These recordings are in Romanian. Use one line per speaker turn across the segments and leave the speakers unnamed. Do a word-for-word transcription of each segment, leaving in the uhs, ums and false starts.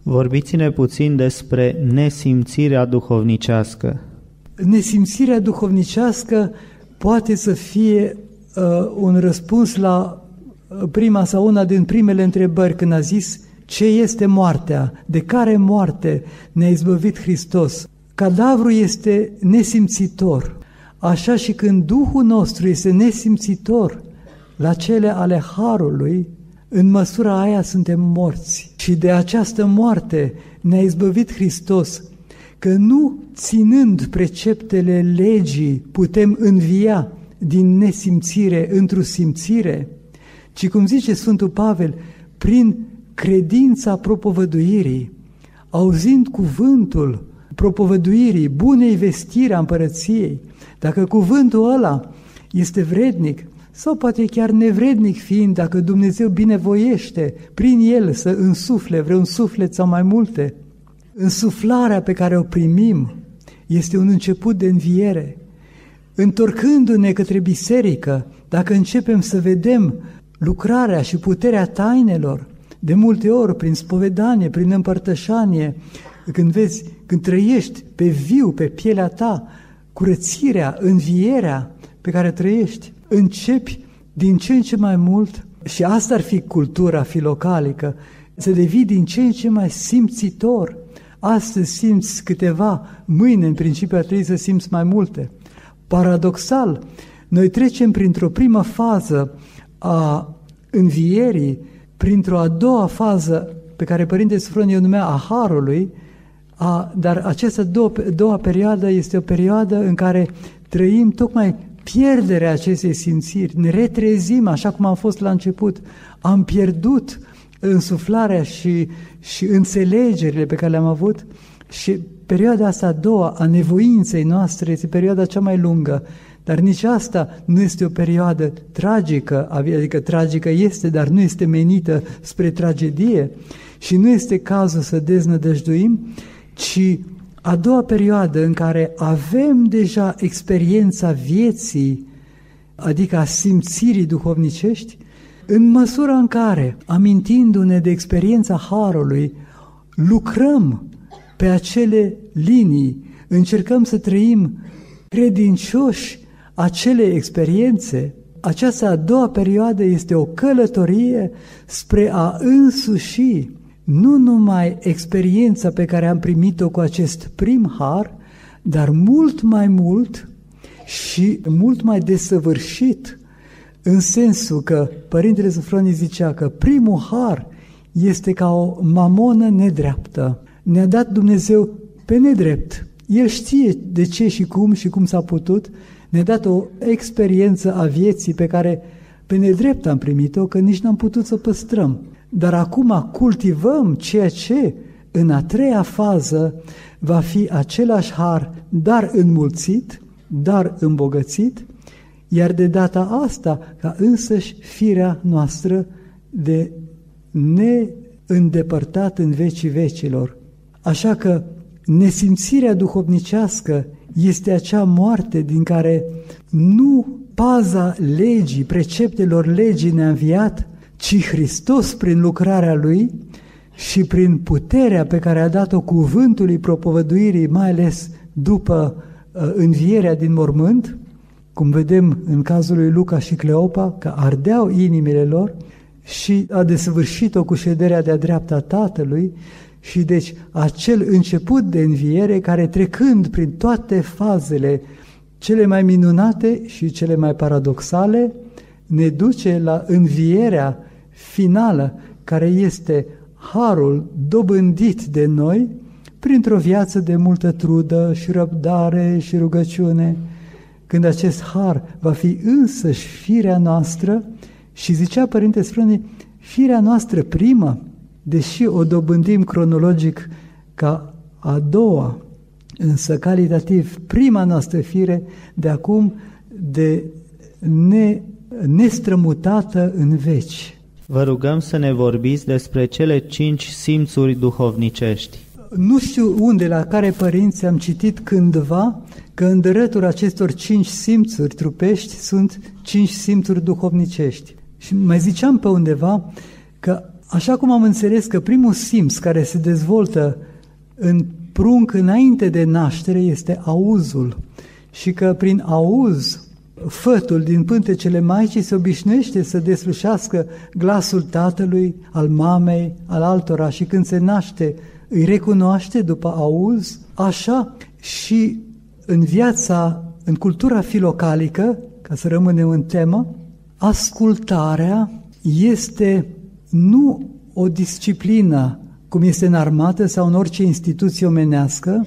Vorbiți-ne puțin despre nesimțirea duhovnicească.
Nesimțirea duhovnicească poate să fie uh, un răspuns la prima sau una din primele întrebări când a zis ce este moartea, de care moarte ne-a izbăvit Hristos. Cadavrul este nesimțitor, așa și când Duhul nostru este nesimțitor la cele ale Harului, în măsura aia suntem morți. Și de această moarte ne-a izbăvit Hristos, că nu ținând preceptele legii putem învia din nesimțire într-o simțire, ci, cum zice Sfântul Pavel, prin credința propovăduirii, auzind cuvântul propovăduirii, bunei vestiri a împărăției, dacă cuvântul ăla este vrednic sau poate chiar nevrednic fiind, dacă Dumnezeu binevoiește prin el să însufle vreun suflet sau mai multe, însuflarea pe care o primim este un început de înviere. Întorcându-ne către biserică, dacă începem să vedem lucrarea și puterea tainelor, de multe ori prin spovedanie, prin împărtășanie, când vezi, când trăiești pe viu, pe pielea ta, curățirea, învierea pe care trăiești, începi din ce în ce mai mult, și asta ar fi cultura filocalică, să devii din ce în ce mai simțitor. Astăzi simți câteva, mâine în principiu ar trebui să simți mai multe. Paradoxal, noi trecem printr-o primă fază a învierii, printr-o a doua fază pe care Părintele Sofronie o numea a Harului, a, dar această doua, doua perioadă este o perioadă în care trăim tocmai pierderea acestei simțiri, ne retrezim așa cum am fost la început, am pierdut însuflarea și, și înțelegerile pe care le-am avut și perioada asta a doua a nevoinței noastre este perioada cea mai lungă, dar nici asta nu este o perioadă tragică, adică tragică este, dar nu este menită spre tragedie și nu este cazul să deznădăjduim, ci a doua perioadă în care avem deja experiența vieții, adică a simțirii duhovnicești, în măsura în care, amintindu-ne de experiența Harului, lucrăm pe acele linii, încercăm să trăim credincioși acele experiențe. Această a doua perioadă este o călătorie spre a însuși nu numai experiența pe care am primit-o cu acest prim har, dar mult mai mult și mult mai desăvârșit, în sensul că Părintele Sofronie zicea că primul har este ca o mamonă nedreaptă. Ne-a dat Dumnezeu pe nedrept. El știe de ce și cum și cum s-a putut. Ne-a dat o experiență a vieții pe care pe nedrept am primit-o, că nici n-am putut să păstrăm. Dar acum cultivăm ceea ce în a treia fază va fi același har, dar înmulțit, dar îmbogățit, iar de data asta ca însăși firea noastră de neîndepărtat în vecii vecilor. Așa că nesimțirea duhovnicească este acea moarte din care nu paza legii, preceptelor legii ne-a înviat, ci Hristos prin lucrarea Lui și prin puterea pe care a dat-o cuvântului propovăduirii, mai ales după uh, învierea din mormânt, cum vedem în cazul lui Luca și Cleopa, că ardeau inimile lor și a desăvârșit-o cu șederea de-a dreapta Tatălui și deci acel început de înviere care trecând prin toate fazele cele mai minunate și cele mai paradoxale ne duce la învierea finală care este harul dobândit de noi printr-o viață de multă trudă și răbdare și rugăciune, când acest har va fi însăși firea noastră și zicea Părinte Sofronie, firea noastră primă, deși o dobândim cronologic ca a doua, însă calitativ prima noastră fire de acum de ne, nestrămutată în veci.
Vă rugăm să ne vorbiți despre cele cinci simțuri duhovnicești.
Nu știu unde, la care părinți am citit cândva că în dărătul acestor cinci simțuri trupești sunt cinci simțuri duhovnicești. Și mai ziceam pe undeva că Așa cum am înțeles că primul simț care se dezvoltă în prunc înainte de naștere este auzul și că prin auz fătul din pântecele Maicii se obișnuiește să deslușească glasul tatălui, al mamei, al altora și când se naște îi recunoaște după auz, așa și în viața, în cultura filocalică, ca să rămânem în temă, ascultarea este nu o disciplină cum este în armată sau în orice instituție omenească,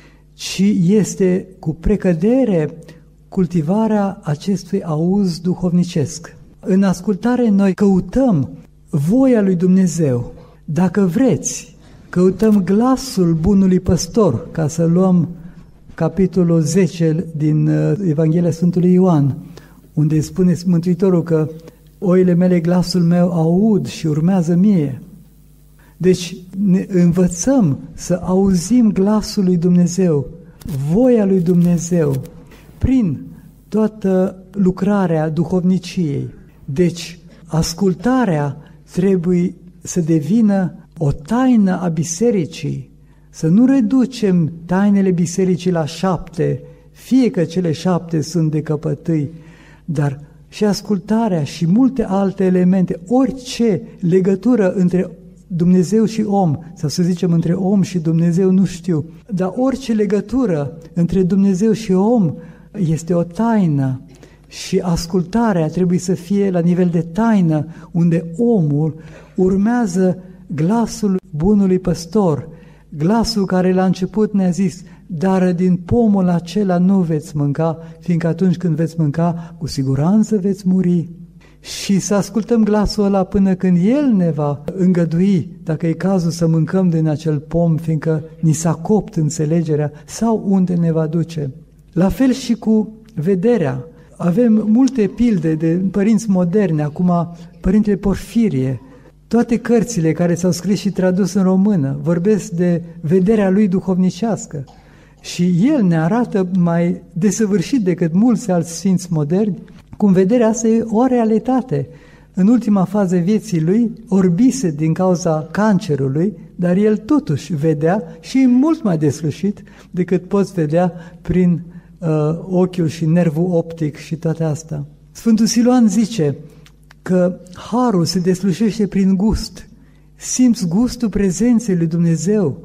ci este cu precădere cultivarea acestui auz duhovnicesc. În ascultare noi căutăm voia lui Dumnezeu. Dacă vreți, căutăm glasul bunului păstor, ca să luăm capitolul zece din Evanghelia Sfântului Ioan, unde spune Mântuitorul că oile mele glasul meu aud și urmează mie. Deci ne învățăm să auzim glasul lui Dumnezeu, voia lui Dumnezeu, prin toată lucrarea duhovniciei. Deci ascultarea trebuie să devină o taină a bisericii, să nu reducem tainele bisericii la șapte, fie că cele șapte sunt de căpătâi, dar și ascultarea și multe alte elemente, orice legătură între Dumnezeu și om, sau să zicem între om și Dumnezeu, nu știu, dar orice legătură între Dumnezeu și om este o taină și ascultarea trebuie să fie la nivel de taină, unde omul urmează glasul bunului păstor, glasul care la început ne-a zis: dar din pomul acela nu veți mânca, fiindcă atunci când veți mânca, cu siguranță veți muri. Și să ascultăm glasul ăla până când El ne va îngădui, dacă e cazul să mâncăm din acel pom, fiindcă ni s-a copt înțelegerea, sau unde ne va duce. La fel și cu vederea. Avem multe pilde de părinți moderni, acum Părintele Porfirie, toate cărțile care s-au scris și tradus în română vorbesc de vederea lui duhovnicească. Și el ne arată mai desăvârșit decât mulți alți sfinți moderni cum vederea asta e o realitate. În ultima fază vieții lui orbise din cauza cancerului, dar el totuși vedea și mult mai deslușit decât poți vedea prin uh, ochiul și nervul optic și toate astea. Sfântul Siluan zice că harul se deslușește prin gust. Simți gustul prezenței lui Dumnezeu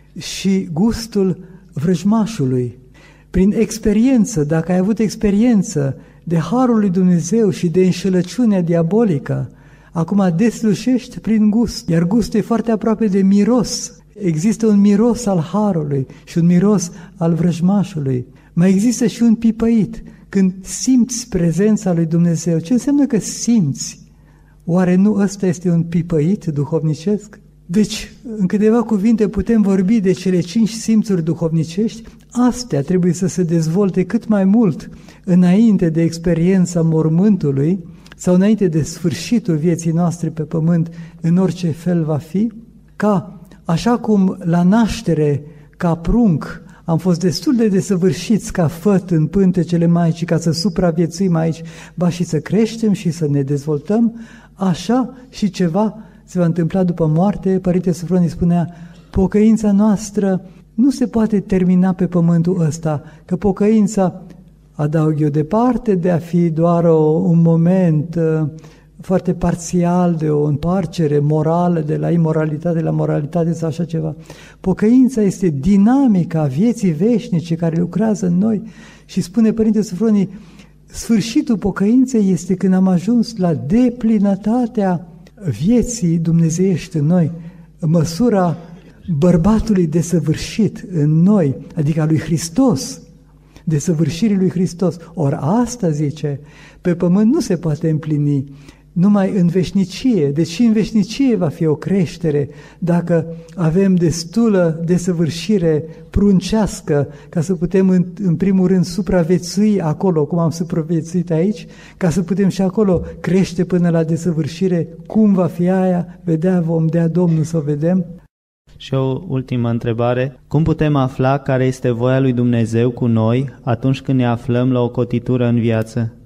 și gustul vrăjmașului. Prin experiență, dacă ai avut experiență de harul lui Dumnezeu și de înșelăciunea diabolică, acum deslușești prin gust, iar gustul e foarte aproape de miros. Există un miros al harului și un miros al vrăjmașului. Mai există și un pipăit, când simți prezența lui Dumnezeu. Ce înseamnă că simți? Oare nu ăsta este un pipăit duhovnicesc? Deci, în câteva cuvinte putem vorbi de cele cinci simțuri duhovnicești. Astea trebuie să se dezvolte cât mai mult înainte de experiența mormântului sau înainte de sfârșitul vieții noastre pe pământ, în orice fel va fi, ca, așa cum la naștere, ca prunc, am fost destul de desăvârșiți ca făt în pântecele Maicii ca să supraviețuim aici, ba și să creștem și să ne dezvoltăm, așa și ceva se va întâmpla după moarte. Părinte Sofronie spunea, pocăința noastră nu se poate termina pe pământul ăsta, că pocăința, adaug eu, departe de a fi doar o, un moment uh, foarte parțial de o întoarcere morală, de la imoralitate la moralitate sau așa ceva. Pocăința este dinamica vieții veșnice care lucrează în noi și spune Părinte Sofronie, sfârșitul pocăinței este când am ajuns la deplinătatea vieții dumnezeiești în noi, măsura bărbatului desăvârșit în noi, adică a lui Hristos, desăvârșirii lui Hristos. Ori asta, zice, pe pământ nu se poate împlini, numai în veșnicie. Deci și în veșnicie va fi o creștere dacă avem destulă desăvârșire pruncească ca să putem în, în primul rând supraviețui acolo, cum am supraviețuit aici, ca să putem și acolo crește până la desăvârșire. Cum va fi aia? Vedea, vom dea Domnul să o vedem.
Și o ultimă întrebare. Cum putem afla care este voia lui Dumnezeu cu noi atunci când ne aflăm la o cotitură în viață?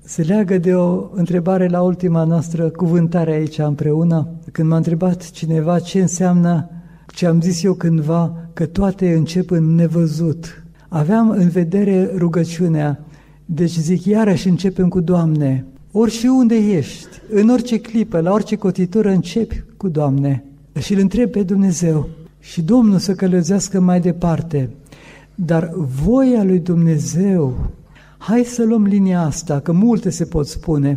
se leagă de o întrebare la ultima noastră cuvântare aici împreună, când m-a întrebat cineva ce înseamnă ce am zis eu cândva, că toate încep în nevăzut. Aveam în vedere rugăciunea, deci zic, iarăși începem cu Doamne. Orice unde ești, în orice clipă, la orice cotitură, începi cu Doamne și îl întrebi pe Dumnezeu și Domnul să călăuzească mai departe. Dar voia lui Dumnezeu, hai să luăm linia asta, că multe se pot spune.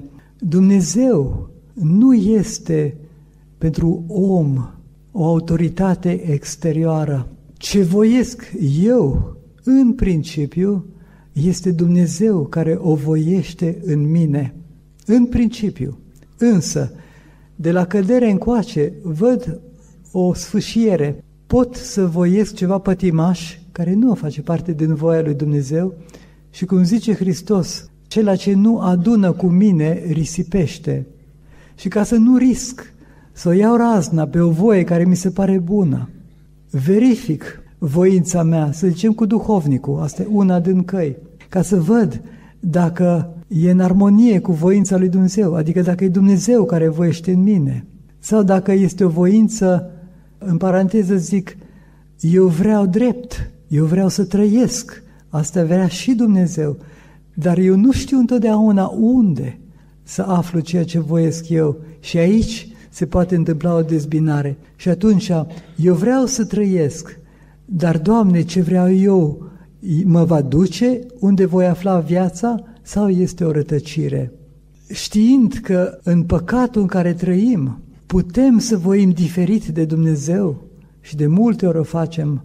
Dumnezeu nu este pentru om o autoritate exterioară. Ce voiesc eu, în principiu, este Dumnezeu care o voiește în mine. În principiu. Însă, de la cădere încoace, văd o sfâșiere. Pot să voiesc ceva pătimaș care nu face parte din voia lui Dumnezeu și, cum zice Hristos, cel ce nu adună cu mine risipește. Și ca să nu risc să o iau razna pe o voie care mi se pare bună, verific voința mea, să zicem cu duhovnicul, asta e una din căi, ca să văd dacă e în armonie cu voința lui Dumnezeu, adică dacă e Dumnezeu care voiește în mine, sau dacă este o voință, în paranteză zic, eu vreau drept, eu vreau să trăiesc, asta vrea și Dumnezeu, dar eu nu știu întotdeauna unde să aflu ceea ce voiesc eu și aici se poate întâmpla o dezbinare. Și atunci eu vreau să trăiesc, dar Doamne, ce vreau eu mă va duce unde voi afla viața sau este o rătăcire? Știind că în păcatul în care trăim putem să voim diferit de Dumnezeu și de multe ori o facem,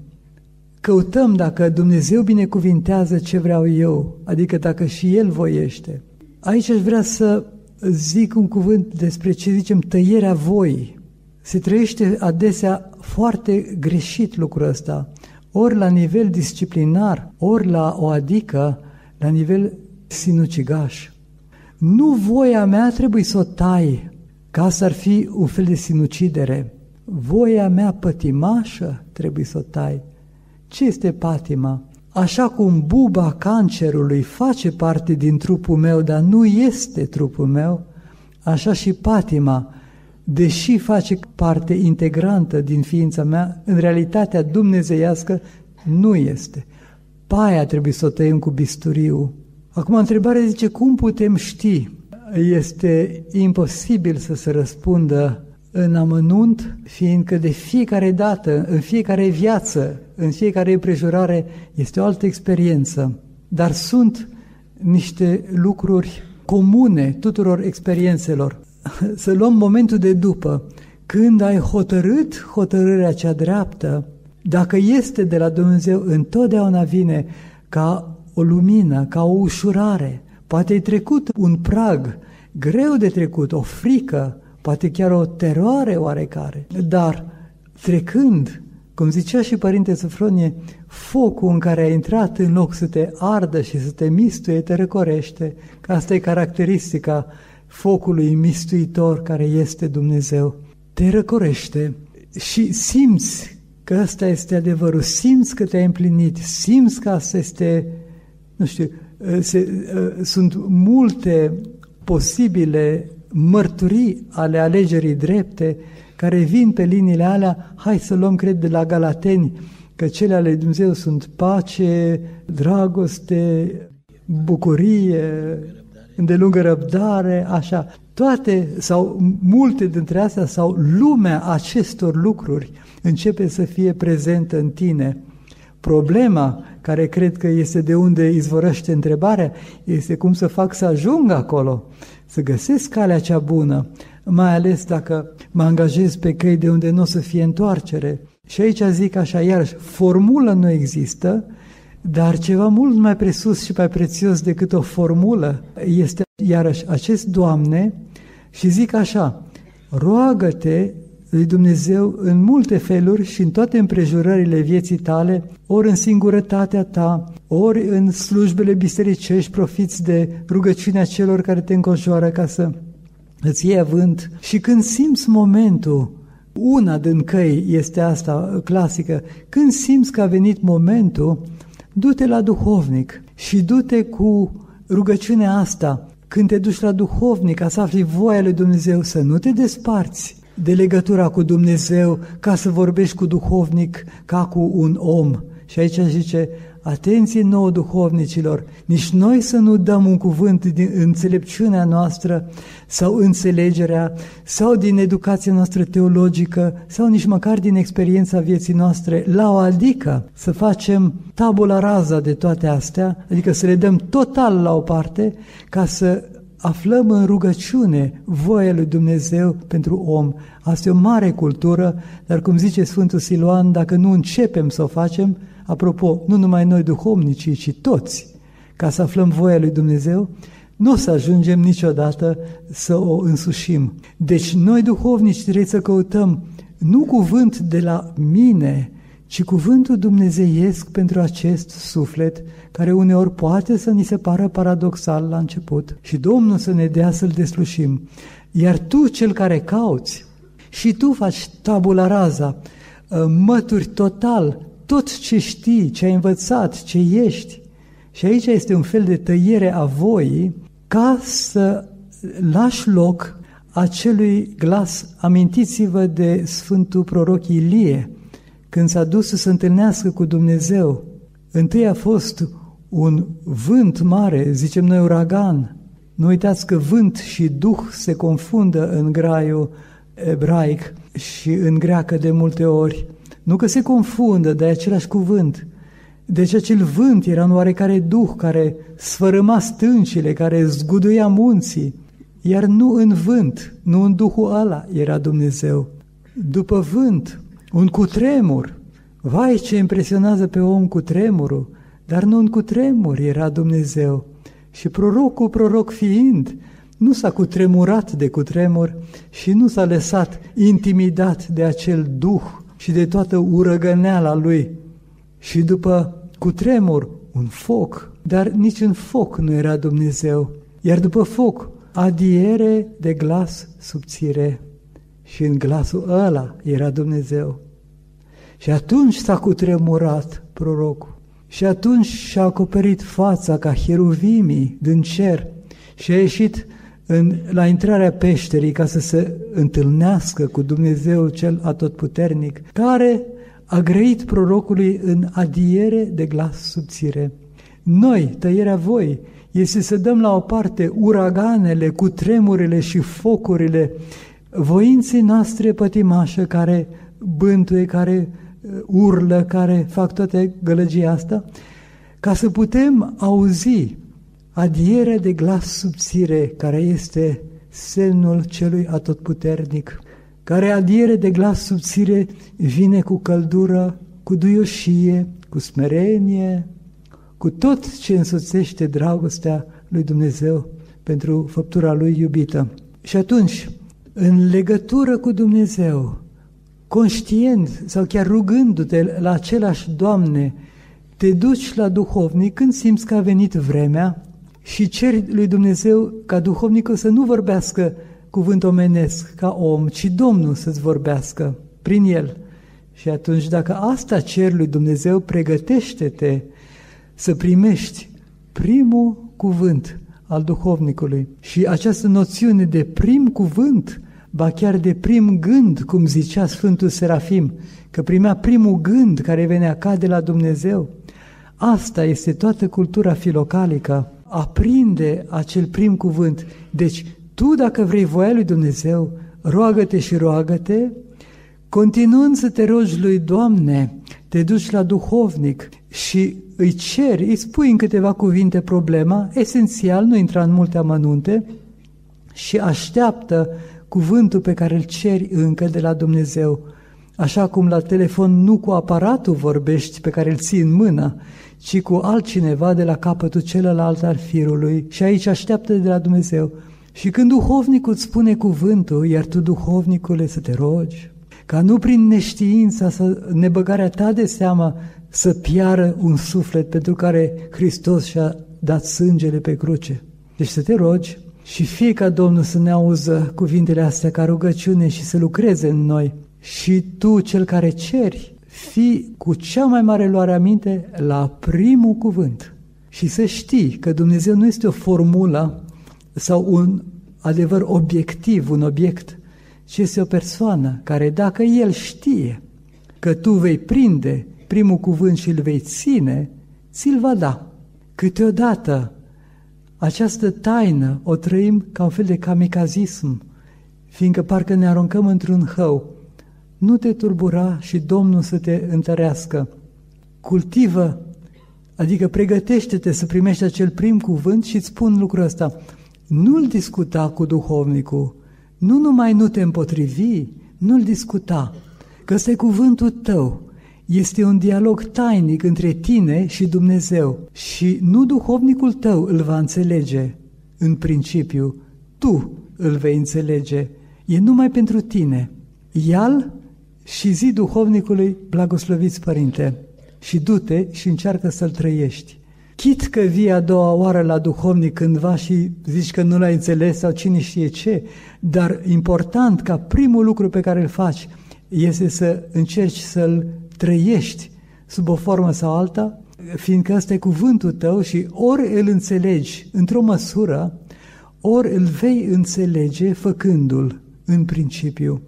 căutăm dacă Dumnezeu binecuvintează ce vreau eu, adică dacă și El voiește. Aici aș vrea să zic un cuvânt despre ce zicem tăierea voii. Se trăiește adesea foarte greșit lucrul ăsta, ori la nivel disciplinar, ori la o adică la nivel sinucigaș. Nu voia mea trebuie să o tai, ca să ar fi un fel de sinucidere. Voia mea pătimașă trebuie să o tai. Ce este patima? Așa cum buba cancerului face parte din trupul meu, dar nu este trupul meu, așa și patima, deși face parte integrantă din ființa mea, în realitatea dumnezeiască nu este. Paia trebuie să o tăiem cu bisturiu. Acum întrebarea zice, cum putem ști? Este imposibil să se răspundă în amănunt, fiindcă de fiecare dată, în fiecare viață, în fiecare împrejurare, este o altă experiență. Dar sunt niște lucruri comune tuturor experiențelor. Să luăm momentul de după, când ai hotărât hotărârea cea dreaptă, dacă este de la Dumnezeu, întotdeauna vine ca o lumină, ca o ușurare. Poate ai trecut un prag greu de trecut, o frică, poate chiar o teroare oarecare, dar trecând, cum zicea și Părinte Sofronie, focul în care ai intrat, în loc să te ardă și să te mistuie, te răcorește, că asta e caracteristica focului mistuitor care este Dumnezeu. Te răcorește și simți că ăsta este adevărul, simți că te-ai împlinit, simți că asta este, nu știu, se, sunt multe posibile mărturii ale alegerii drepte care vin pe liniile alea. Hai să luăm, cred, de la Galateni, că cele ale Dumnezeu sunt pace, dragoste, bucurie, îndelungă răbdare, așa. Toate sau multe dintre astea sau lumea acestor lucruri începe să fie prezentă în tine. Problema, care cred că este de unde izvorăște întrebarea, este cum să fac să ajung acolo, să găsesc calea cea bună, mai ales dacă mă angajez pe căi de unde nu o să fie întoarcere. Și aici zic așa, iarăși, formulă nu există, dar ceva mult mai presus și mai prețios decât o formulă este, iarăși, acest Doamne, și zic așa, roagă-te lui Dumnezeu în multe feluri și în toate împrejurările vieții tale, ori în singurătatea ta, ori în slujbele bisericești, profiți de rugăciunea celor care te înconjoară ca să îți iei avânt. Și când simți momentul, una din căi este asta clasică, când simți că a venit momentul, du-te la duhovnic și du-te cu rugăciunea asta, când te duci la duhovnic ca să afli voia lui Dumnezeu, să nu te desparți de legătura cu Dumnezeu ca să vorbești cu duhovnic ca cu un om. Și aici zice, atenție nouă duhovnicilor, nici noi să nu dăm un cuvânt din înțelepciunea noastră sau înțelegerea sau din educația noastră teologică sau nici măcar din experiența vieții noastre la o adică să facem tabula rasa de toate astea, adică să le dăm total la o parte ca să aflăm în rugăciune voia lui Dumnezeu pentru om. Asta e o mare cultură, dar cum zice Sfântul Siluan, dacă nu începem să o facem, apropo, nu numai noi duhovnicii, ci toți, ca să aflăm voia lui Dumnezeu, nu o să ajungem niciodată să o însușim. Deci noi duhovnici trebuie să căutăm nu cuvânt de la mine, ci cuvântul dumnezeiesc pentru acest suflet, care uneori poate să ni se pară paradoxal la început și Domnul să ne dea să-L deslușim. Iar tu, cel care cauți, și tu faci tabula rasa, mături total tot ce știi, ce ai învățat, ce ești. Și aici este un fel de tăiere a voii ca să lași loc acelui glas. Amintiți-vă de Sfântul Proroc Ilie, când s-a dus să se întâlnească cu Dumnezeu. Întâi a fost un vânt mare, zicem noi uragan. Nu uitați că vânt și duh se confundă în graiul ebraic și în greacă de multe ori. Nu că se confundă, dar e același cuvânt. Deci acel vânt era un oarecare duh care sfărâma stâncile, care zguduia munții, iar nu în vânt, nu în duhul ăla era Dumnezeu. După vânt, un cutremur. Vai, ce impresionează pe om cutremurul, dar nu în cutremur era Dumnezeu. Și prorocul, proroc fiind, nu s-a cutremurat de cutremur și nu s-a lăsat intimidat de acel duh și de toată urăgăneala lui. Și după cutremur, un foc, dar nici în foc nu era Dumnezeu. Iar după foc, adiere de glas subțire. Și în glasul ăla era Dumnezeu. Și atunci s-a cutremurat prorocul. Și atunci și-a acoperit fața ca heruvimii din cer și a ieșit în, la intrarea peșterii ca să se întâlnească cu Dumnezeu cel atotputernic, care a grăit prorocului în adiere de glas subțire. Noi, tăierea voi, este să dăm la o parte uraganele, cutremurile și focurile voinței noastre pătimașă care bântuie, care urlă, care fac toate gălăgia asta, ca să putem auzi adierea de glas subțire, care este semnul celui atotputernic, care adiere de glas subțire vine cu căldură, cu duioșie, cu smerenie, cu tot ce însoțește dragostea lui Dumnezeu pentru făptura lui iubită. Și atunci, în legătură cu Dumnezeu, conștient sau chiar rugându-te la același Doamne, te duci la duhovnic când simți că a venit vremea și ceri lui Dumnezeu ca duhovnicul să nu vorbească cuvânt omenesc ca om, ci Domnul să-ți vorbească prin el. Și atunci, dacă asta ceri lui Dumnezeu, pregătește-te să primești primul cuvânt al duhovnicului. Și această noțiune de prim cuvânt, ba chiar de prim gând, cum zicea Sfântul Serafim, că primea primul gând care venea ca de la Dumnezeu, asta este toată cultura filocalică, aprinde acel prim cuvânt. Deci, tu dacă vrei voia lui Dumnezeu, roagă-te și roagă-te, continuând să te rogi lui Doamne, te duci la duhovnic și îi ceri, îi spui în câteva cuvinte problema, esențial, nu intra în multe amănunte, și așteaptă cuvântul pe care îl ceri încă de la Dumnezeu. Așa cum la telefon nu cu aparatul vorbești pe care îl ții în mână, ci cu altcineva de la capătul celălalt al firului și aici așteaptă de la Dumnezeu. Și când duhovnicul îți spune cuvântul, iar tu, duhovnicule, să te rogi, ca nu prin neștiința sau nebăgarea ta de seamă să piară un suflet pentru care Hristos și-a dat sângele pe cruce. Deci să te rogi și fie ca Domnul să ne auză cuvintele astea ca rugăciune și să lucreze în noi. Și tu, cel care ceri, fii cu cea mai mare luare aminte la primul cuvânt. Și să știi că Dumnezeu nu este o formulă sau un adevăr obiectiv, un obiect, ci este o persoană care, dacă el știe că tu vei prinde primul cuvânt și îl vei ține, ți-l va da. Câteodată această taină o trăim ca un fel de kamikazism, fiindcă parcă ne aruncăm într-un hău. Nu te turbura și Domnul să te întărească. Cultivă, adică pregătește-te să primești acel prim cuvânt și îți spun lucrul ăsta. Nu-l discuta cu duhovnicul, nu numai nu te împotrivi, nu-l discuta, că ăsta e cuvântul tău. Este un dialog tainic între tine și Dumnezeu și nu duhovnicul tău îl va înțelege în principiu, tu îl vei înțelege, e numai pentru tine. Ia-l și zi duhovnicului, blagosloviți părinte, și du-te și încearcă să-l trăiești. Chit că vii a doua oară la duhovnic cândva și zici că nu l-ai înțeles sau cine știe ce, dar important ca primul lucru pe care îl faci este să încerci să-l trăiești sub o formă sau alta, fiindcă ăsta e cuvântul tău și ori îl înțelegi într-o măsură, ori îl vei înțelege făcându-l în principiu.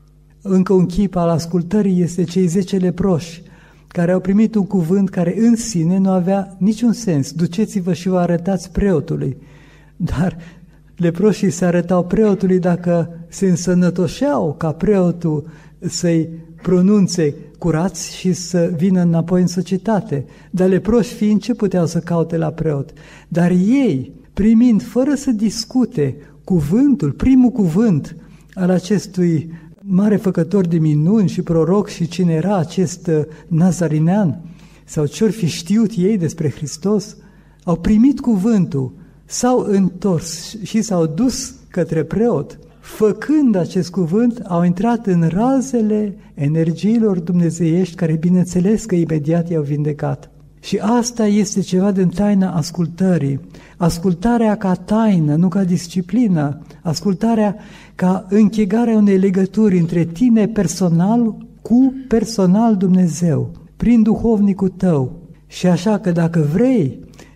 Încă un chip al ascultării este cei zece leproși, care au primit un cuvânt care în sine nu avea niciun sens. Duceți-vă și vă arătați preotului. Dar leproșii se arătau preotului dacă se însănătoșeau ca preotul să-i pronunțe curați și să vină înapoi în societate. Dar leproși fiind, ce puteau să caute la preot? Dar ei, primind fără să discute cuvântul, primul cuvânt al acestui mare făcător de minuni și proroc și cine era acest nazarinean sau ce-or fi știut ei despre Hristos, au primit cuvântul, s-au întors și s-au dus către preot. Făcând acest cuvânt, au intrat în razele energiilor dumnezeiești care, bineînțeles că imediat i-au vindecat. Și asta este ceva din taina ascultării. Ascultarea ca taină, nu ca disciplină. Ascultarea ca închegarea unei legături între tine personal cu personal Dumnezeu, prin duhovnicul tău. Și așa că dacă vrei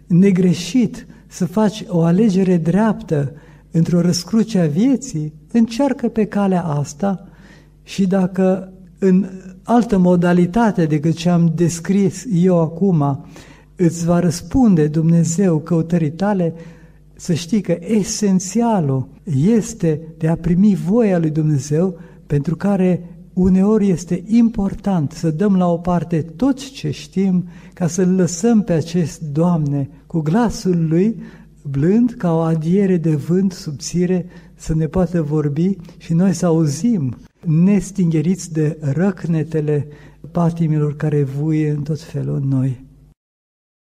negreșit să faci o alegere dreaptă într-o răscruce a vieții, încearcă pe calea asta și dacă în altă modalitate decât ce am descris eu acum îți va răspunde Dumnezeu căutării tale, să știi că esențialul este de a primi voia lui Dumnezeu, pentru care uneori este important să dăm la o parte tot ce știm ca să-L lăsăm pe acest Doamne cu glasul Lui blând ca o adiere de vânt subțire să ne poată vorbi și noi să auzim, nestingheriți de răcnetele patimilor care vuie în tot felul în noi.